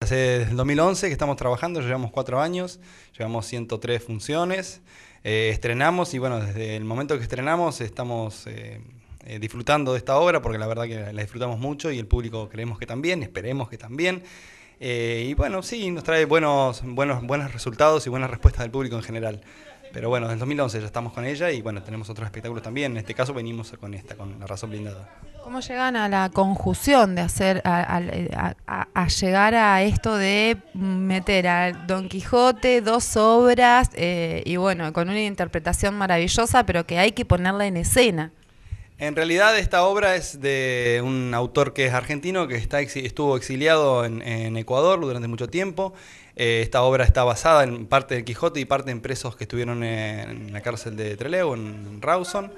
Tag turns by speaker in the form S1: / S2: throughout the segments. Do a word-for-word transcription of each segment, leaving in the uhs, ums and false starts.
S1: Desde el dos mil once que estamos trabajando, llevamos cuatro años, llevamos ciento tres funciones, eh, estrenamos y bueno, desde el momento que estrenamos estamos eh, eh, disfrutando de esta obra porque la verdad que la disfrutamos mucho y el público creemos que también, esperemos que también. Eh, y bueno, sí, nos trae buenos, buenos, buenos resultados y buenas respuestas del público en general. Pero bueno, desde el dos mil once ya estamos con ella y bueno, tenemos otros espectáculos también. En este caso venimos con esta, con La Razón Blindada.
S2: ¿Cómo llegan a la conjunción de hacer, a, a, a, a llegar a esto de meter a Don Quijote, dos obras eh, y bueno, con una interpretación maravillosa, pero que hay que ponerla en escena?
S1: En realidad esta obra es de un autor que es argentino, que está, estuvo exiliado en, en Ecuador durante mucho tiempo. Eh, esta obra está basada en parte del Quijote y parte en presos que estuvieron en, en la cárcel de Trelew, en Rawson.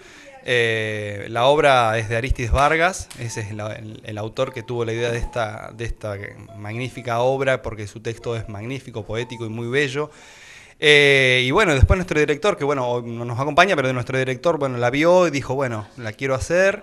S1: Eh, la obra es de Arístides Vargas, ese es la, el, el autor que tuvo la idea de esta, de esta magnífica obra porque su texto es magnífico, poético y muy bello. Eh, y bueno, después nuestro director, que bueno, no nos acompaña, pero de nuestro director, bueno, la vio y dijo, bueno, la quiero hacer.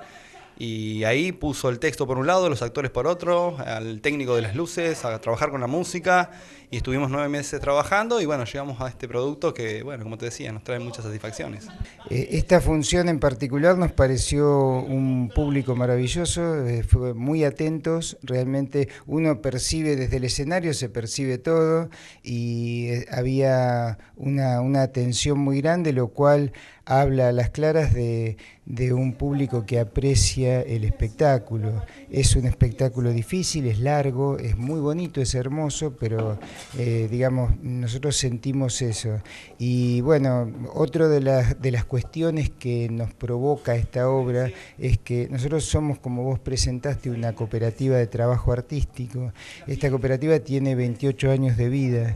S1: Y ahí puso el texto por un lado, los actores por otro, al técnico de las luces, a trabajar con la música. Y estuvimos nueve meses trabajando y bueno, llegamos a este producto que, bueno, como te decía, nos trae muchas satisfacciones.
S3: Esta función en particular nos pareció un público maravilloso, eh, fue muy atentos, realmente uno percibe desde el escenario, se percibe todo y eh, había una, una atención muy grande, lo cual habla a las claras de, de un público que aprecia el espectáculo. Es un espectáculo difícil, es largo, es muy bonito, es hermoso, pero eh, digamos, nosotros sentimos eso. Y bueno, otra de las, de las cuestiones que nos provoca esta obra es que nosotros somos, como vos presentaste, una cooperativa de trabajo artístico. Esta cooperativa tiene veintiocho años de vida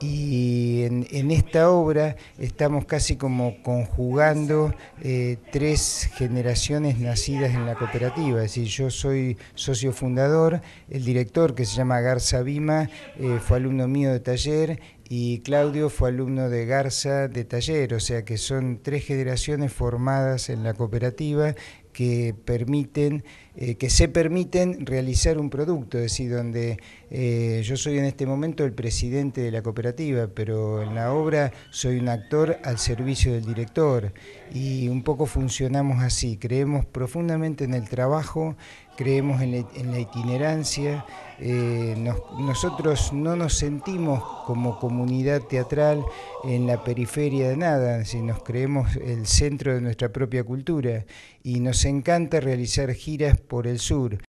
S3: y en, en esta obra estamos casi como conjugando eh, tres generaciones nacidas en la cooperativa. Es decir, yo soy socio fundador, el director, que se llama Garza Vima, eh, fue alumno mío de taller, y Claudio fue alumno de Garza de taller, o sea que son tres generaciones formadas en la cooperativa que permiten, eh, que se permiten realizar un producto, es decir, donde eh, yo soy en este momento el presidente de la cooperativa, pero en la obra soy un actor al servicio del director y un poco funcionamos así, creemos profundamente en el trabajo, creemos en la, en la itinerancia, eh, nos, nosotros no nos sentimos como comunidad teatral en la periferia de nada, si nos creemos el centro de nuestra propia cultura y nos encanta realizar giras por el sur.